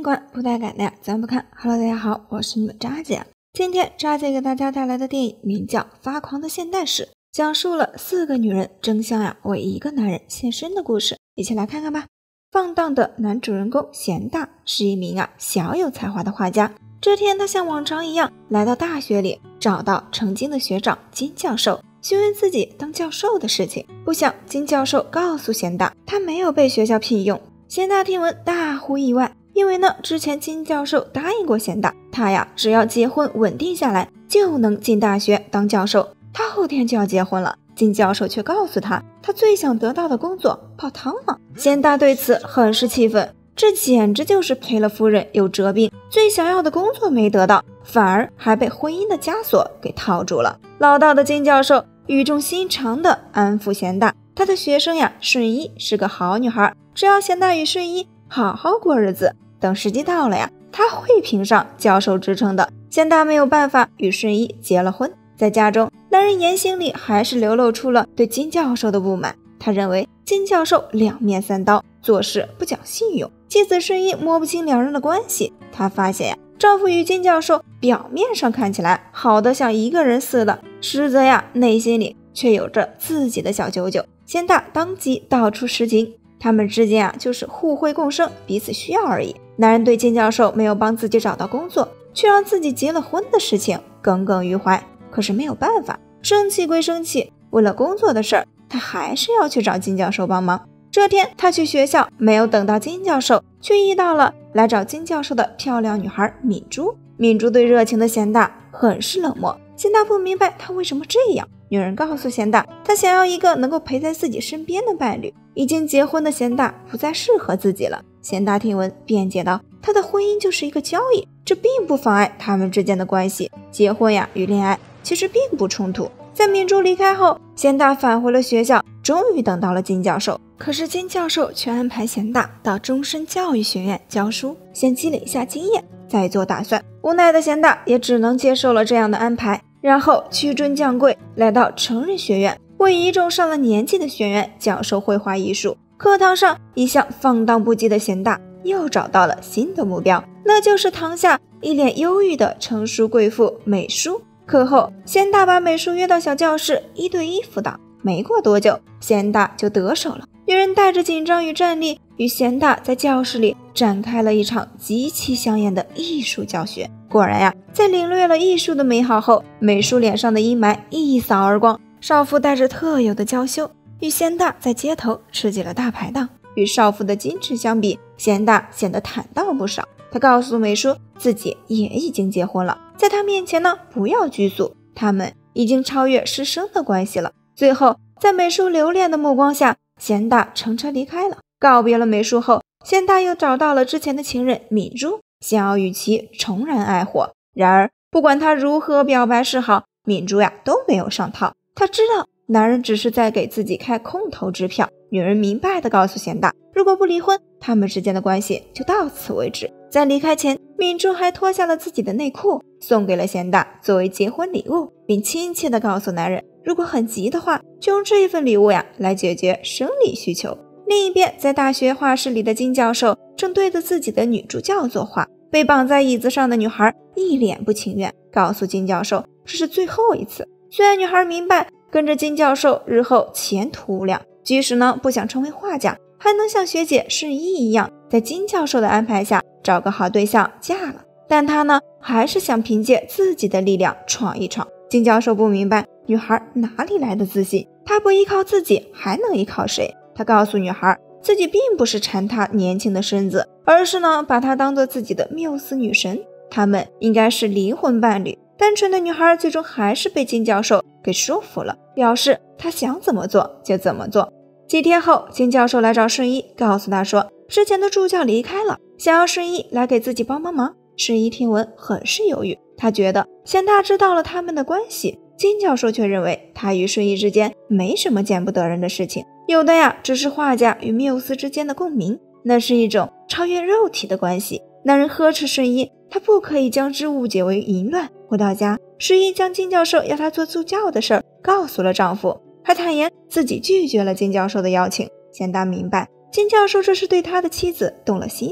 观不带感的呀，咱不看。Hello， 大家好，我是你们渣姐。今天渣姐给大家带来的电影名叫《发狂的现代史》，讲述了4个女人争相为一个男人献身的故事，一起来看看吧。放荡的男主人公贤大是一名小有才华的画家。这天他像往常一样来到大学里，找到曾经的学长金教授，询问自己当教授的事情。不想金教授告诉贤大，他没有被学校聘用。贤大听闻大呼意外，因为之前金教授答应过贤大，他只要结婚稳定下来就能进大学当教授。他后天就要结婚了，金教授却告诉他，他最想得到的工作泡汤了。贤大对此很是气愤，这简直就是赔了夫人又折兵，最想要的工作没得到，反而还被婚姻的枷锁给套住了。老道的金教授语重心长地安抚贤大，他的学生顺一是个好女孩，只要贤大与顺一好好过日子，等时机到了他会评上教授职称的。贤大没有办法与顺一结了婚，在家中男人言行里还是流露出了对金教授的不满。他认为金教授两面三刀，做事不讲信用。妻子顺一摸不清两人的关系，她发现丈夫与金教授表面上看起来好的像一个人似的，实则内心里却有着自己的小九九。贤大当即道出实情，他们之间就是互惠共生，彼此需要而已。男人对金教授没有帮自己找到工作，却让自己结了婚的事情耿耿于怀。可是没有办法，生气归生气，为了工作的事儿，他还是要去找金教授帮忙。这天他去学校，没有等到金教授，却遇到了来找金教授的漂亮女孩敏珠。敏珠对热情的贤大很是冷漠，贤大不明白他为什么这样。女人告诉贤大，他想要一个能够陪在自己身边的伴侣，已经结婚的贤大不再适合自己了。贤大听闻辩解道，他的婚姻就是一个交易，这并不妨碍他们之间的关系，结婚与恋爱其实并不冲突。在敏珠离开后，贤大返回了学校，终于等到了金教授。可是金教授却安排贤大到终身教育学院教书，先积累一下经验，再做打算。无奈的贤大也只能接受了这样的安排，然后屈尊降贵，来到成人学院，为一众上了年纪的学员教授绘画艺术。课堂上一向放荡不羁的贤大又找到了新的目标，那就是堂下一脸忧郁的成熟贵妇美淑。课后，贤大把美淑约到小教室，1对1辅导。没过多久，贤大就得手了。女人带着紧张与战栗，与贤大在教室里展开了一场极其香艳的艺术教学。果然在领略了艺术的美好后，美淑脸上的阴霾一扫而光，少妇带着特有的娇羞，与贤大在街头吃起了大排档。与少妇的矜持相比，贤大显得坦荡不少。他告诉美淑，自己也已经结婚了，在他面前不要拘束，他们已经超越师生的关系了。最后，在美淑留恋的目光下，贤大乘车离开了。告别了美术后，贤大又找到了之前的情人敏珠，想要与其重燃爱火。然而不管他如何表白示好，敏珠都没有上套。他知道男人只是在给自己开空头支票。女人明白地告诉贤大，如果不离婚，他们之间的关系就到此为止。在离开前，敏珠还脱下了自己的内裤送给了贤大作为结婚礼物，并亲切地告诉男人，如果很急的话，就用这份礼物来解决生理需求。另一边，在大学画室里的金教授正对着自己的女助教作画。被绑在椅子上的女孩一脸不情愿，告诉金教授这是最后一次。虽然女孩明白跟着金教授日后前途无量，即使不想成为画家，还能像学姐顺一一样在金教授的安排下找个好对象嫁了，但她还是想凭借自己的力量闯一闯。金教授不明白女孩哪里来的自信，她不依靠自己还能依靠谁？他告诉女孩，自己并不是馋她年轻的身子，而是把她当做自己的缪斯女神，他们应该是灵魂伴侣。单纯的女孩最终还是被金教授给说服了，表示她想怎么做就怎么做。几天后，金教授来找顺一，告诉他说之前的助教离开了，想要顺一来给自己帮忙。顺一听闻很是犹豫，他觉得贤大知道了他们的关系，金教授却认为他与顺一之间没什么见不得人的事情，有的只是画家与缪斯之间的共鸣，那是一种超越肉体的关系。男人呵斥顺一，他不可以将之误解为淫乱。回到家，顺一将金教授要他做助教的事儿告诉了丈夫，还坦言自己拒绝了金教授的邀请。贤大明白金教授这是对他的妻子动了心思，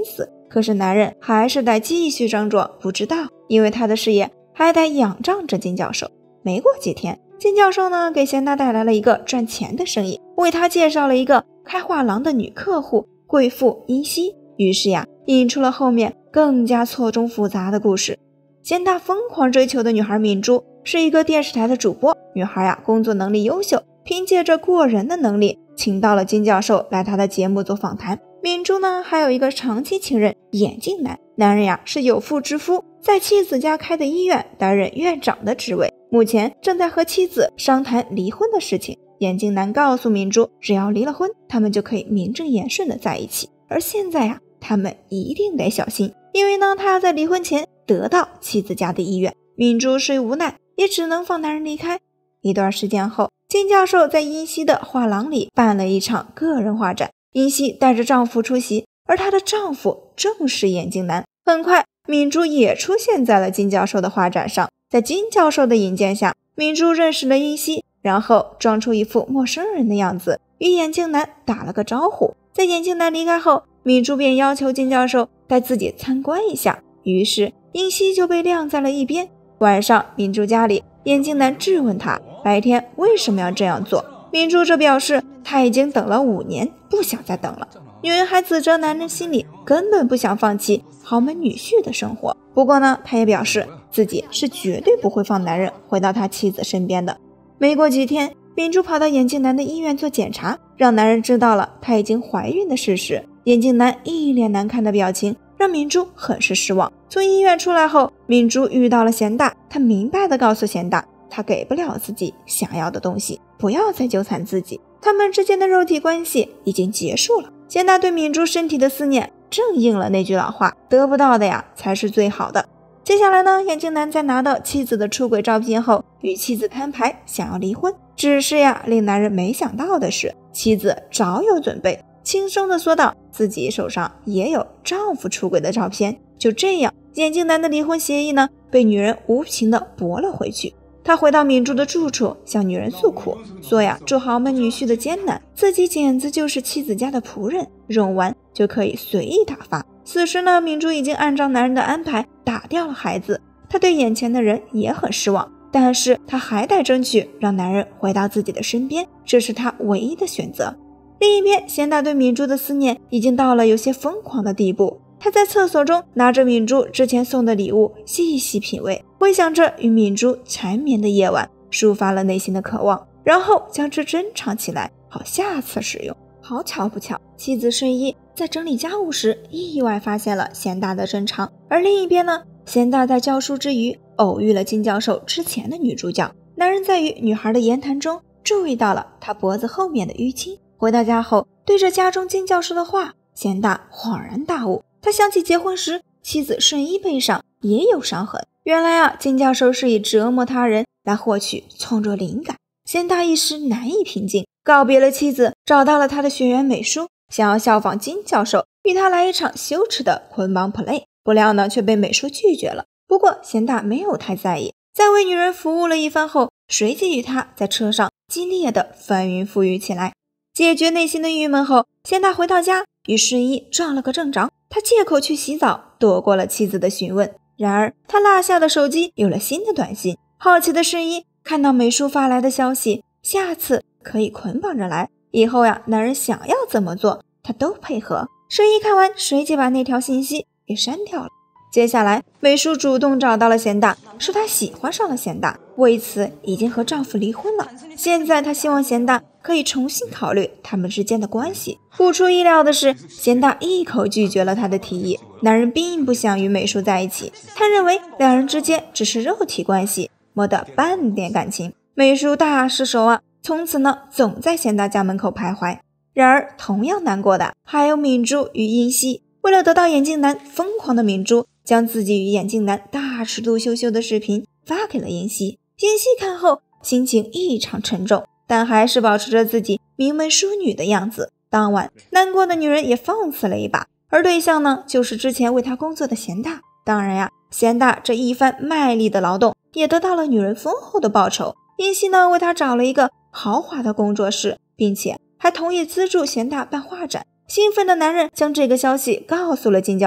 可是男人还是得继续装作不知道，因为他的事业还得仰仗着金教授。没过几天，金教授呢给贤达带来了一个赚钱的生意，为他介绍了一个开画廊的女客户贵妇英熙。于是呀，引出了后面更加错综复杂的故事。贤达疯狂追求的女孩敏珠是一个电视台的主播，女孩呀工作能力优秀，凭借着过人的能力请到了金教授来他的节目做访谈。敏珠呢还有一个长期情人眼镜男，男人呀是有妇之夫，在妻子家开的医院担任院长的职位，目前正在和妻子商谈离婚的事情。眼镜男告诉敏珠，只要离了婚，他们就可以名正言顺的在一起。而现在呀，他们一定得小心，因为呢他要在离婚前得到妻子家的意愿。敏珠虽无奈，也只能放男人离开。一段时间后，金教授在英熙的画廊里办了一场个人画展，英熙带着丈夫出席，而她的丈夫正是眼镜男。很快，敏珠也出现在了金教授的画展上。在金教授的引荐下，敏珠认识了英熙，然后装出一副陌生人的样子，与眼镜男打了个招呼。在眼镜男离开后，敏珠便要求金教授带自己参观一下，于是英熙就被晾在了一边。晚上，敏珠家里，眼镜男质问他白天为什么要这样做。敏珠则表示他已经等了5年，不想再等了。女人还指责男人心里根本不想放弃豪门女婿的生活。不过呢，他也表示自己是绝对不会放男人回到他妻子身边的。没过几天，敏珠跑到眼镜男的医院做检查，让男人知道了她已经怀孕的事实。眼镜男一脸难看的表情让敏珠很是失望。从医院出来后，敏珠遇到了贤大，她明白地告诉贤大，她给不了自己想要的东西，不要再纠缠自己，他们之间的肉体关系已经结束了。贤大对敏珠身体的思念正应了那句老话，得不到的呀才是最好的。接下来呢，眼镜男在拿到妻子的出轨照片后，与妻子摊牌，想要离婚。只是呀，令男人没想到的是，妻子早有准备，轻声地说道自己手上也有丈夫出轨的照片。就这样，眼镜男的离婚协议呢，被女人无情地驳了回去。他回到敏珠的住处，向女人诉苦，说呀，做豪门女婿的艰难，自己简直就是妻子家的仆人，用完就可以随意打发。此时呢，敏珠已经按照男人的安排打掉了孩子，她对眼前的人也很失望，但是她还得争取让男人回到自己的身边，这是她唯一的选择。另一边，贤达对敏珠的思念已经到了有些疯狂的地步，他在厕所中拿着敏珠之前送的礼物细细品味，回想着与敏珠缠绵的夜晚，抒发了内心的渴望，然后将之珍藏起来，好下次使用。好巧不巧，妻子睡衣在整理家务时意外发现了贤大的珍藏。而另一边呢，贤大在教书之余偶遇了金教授之前的女主角，男人在与女孩的言谈中注意到了她脖子后面的淤青。回到家后，对着家中金教授的话，贤大恍然大悟，他想起结婚时妻子睡衣背上也有伤痕，原来啊，金教授是以折磨他人来获取创作灵感。贤大一时难以平静，告别了妻子，找到了他的学员美叔，想要效仿金教授，与他来一场羞耻的捆绑 play， 不料呢却被美叔拒绝了。不过贤大没有太在意，在为女人服务了一番后，随即与他在车上激烈的翻云覆雨起来。解决内心的郁闷后，贤大回到家，与睡衣撞了个正着。他借口去洗澡，躲过了妻子的询问。然而他落下的手机有了新的短信，好奇的睡衣看到美叔发来的消息，下次可以捆绑着来，以后呀，男人想要怎么做他都配合。睡衣看完，随即把那条信息给删掉了。接下来美叔主动找到了贤大，说他喜欢上了贤大，为此已经和丈夫离婚了。现在他希望贤大可以重新考虑他们之间的关系。不出意料的是，贤大一口拒绝了他的提议。男人并不想与美叔在一起，他认为两人之间只是肉体关系，没得半点感情。美叔大失手啊，从此呢总在贤大家门口徘徊。然而同样难过的还有敏珠与英熙。为了得到眼镜男，疯狂的敏珠将自己与眼镜男大尺度羞羞的视频发给了英熙。英熙看后心情异常沉重，但还是保持着自己名门淑女的样子。当晚，难过的女人也放肆了一把，而对象呢，就是之前为她工作的贤大。当然呀，贤大这一番卖力的劳动，也得到了女人丰厚的报酬。英熙呢，为他找了一个豪华的工作室，并且还同意资助贤大办画展。兴奋的男人将这个消息告诉了金教授，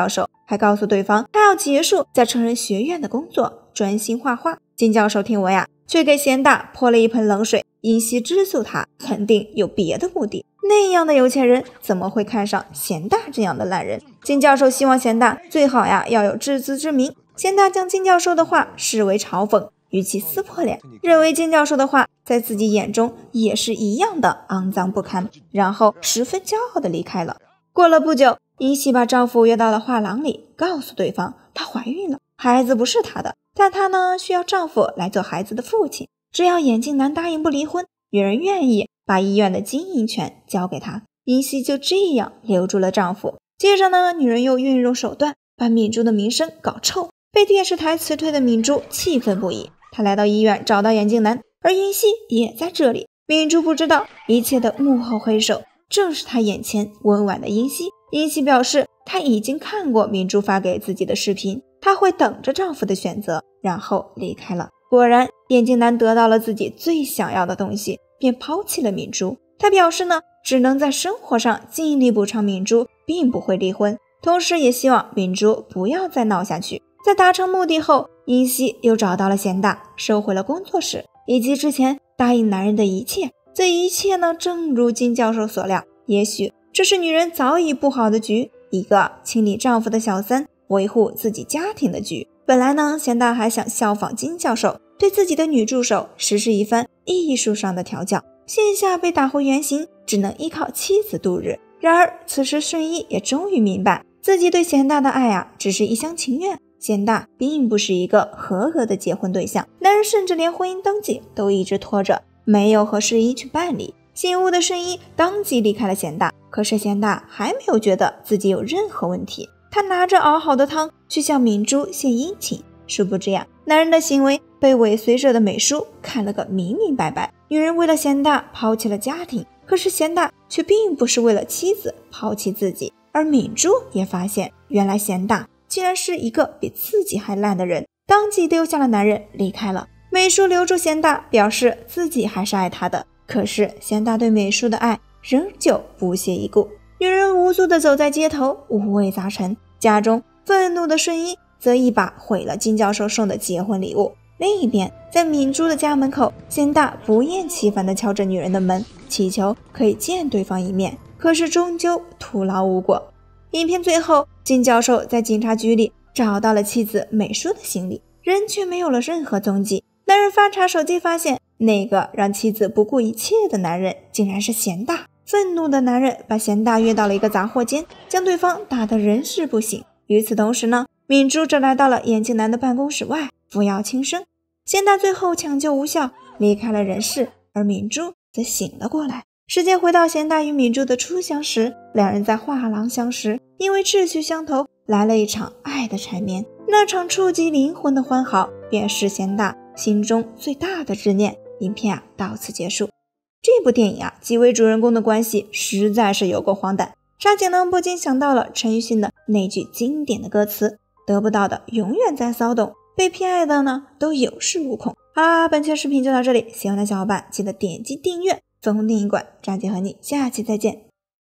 还告诉对方他要结束在成人学院的工作，专心画画。金教授听闻却给贤大泼了一盆冷水，因西知诉他肯定有别的目的，那样的有钱人怎么会看上贤大这样的烂人？金教授希望贤大最好要有自知之明。贤大将金教授的话视为嘲讽，与其撕破脸，认为金教授的话在自己眼中也是一样的肮脏不堪，然后十分骄傲地离开了。过了不久，因西把丈夫约到了画廊里，告诉对方她怀孕了，孩子不是她的，但她呢需要丈夫来做孩子的父亲，只要眼镜男答应不离婚，女人愿意把医院的经营权交给他。因西就这样留住了丈夫。接着呢，女人又运用手段把敏珠的名声搞臭，被电视台辞退的敏珠气愤不已。她来到医院找到眼镜男，而因西也在这里。敏珠不知道一切的幕后黑手正是她眼前温婉的因西。因西表示她已经看过敏珠发给自己的视频，她会等着丈夫的选择，然后离开了。果然，眼镜男得到了自己最想要的东西，便抛弃了敏珠。他表示呢，只能在生活上尽力补偿敏珠，并不会离婚，同时也希望敏珠不要再闹下去。在达成目的后，因西又找到了贤大，收回了工作室以及之前答应男人的一切。这一切呢，正如金教授所料，也许这是女人早已布好的局，一个清理丈夫的小三，维护自己家庭的局。本来呢，贤大还想效仿金教授，对自己的女助手实施一番艺术上的调教，线下被打回原形，只能依靠妻子度日。然而此时顺一也终于明白，自己对贤大的爱只是一厢情愿，贤大并不是一个合格的结婚对象。男人甚至连婚姻登记都一直拖着，没有和顺一去办理。醒悟的顺一当即离开了贤大，可是贤大还没有觉得自己有任何问题，他拿着熬好的汤去向敏珠献殷勤。殊不知男人的行为被尾随者的美叔看了个明明白白。女人为了贤大抛弃了家庭，可是贤大却并不是为了妻子抛弃自己。而敏珠也发现，原来贤大竟然是一个比自己还烂的人，当即丢下了男人离开了。美叔留住贤大，表示自己还是爱他的，可是贤大对美叔的爱仍旧不屑一顾。女人无助地走在街头，五味杂陈。家中愤怒的顺一则一把毁了金教授送的结婚礼物。另一边，在敏珠的家门口，贤大不厌其烦地敲着女人的门，祈求可以见对方一面，可是终究徒劳无果。影片最后，金教授在警察局里找到了妻子美淑的行李，人却没有了任何踪迹。男人翻查手机发现，那个让妻子不顾一切的男人竟然是贤大。愤怒的男人把贤大约到了一个杂货间，将对方打得人事不省。与此同时呢，敏珠则来到了眼镜男的办公室外服药轻生。贤大最后抢救无效，离开了人世，而敏珠则醒了过来。时间回到贤大与敏珠的初相识，两人在画廊相识，因为志趣相投，来了一场爱的缠绵。那场触及灵魂的欢好，便是贤大心中最大的执念。影片到此结束。这部电影几位主人公的关系实在是有够荒诞。沙姐呢不禁想到了陈奕迅的那句经典的歌词：得不到的永远在骚动，被偏爱的呢都有恃无恐。好啦，本期视频就到这里，喜欢的小伙伴记得点击订阅。粉红电影馆，张姐和你下期再见。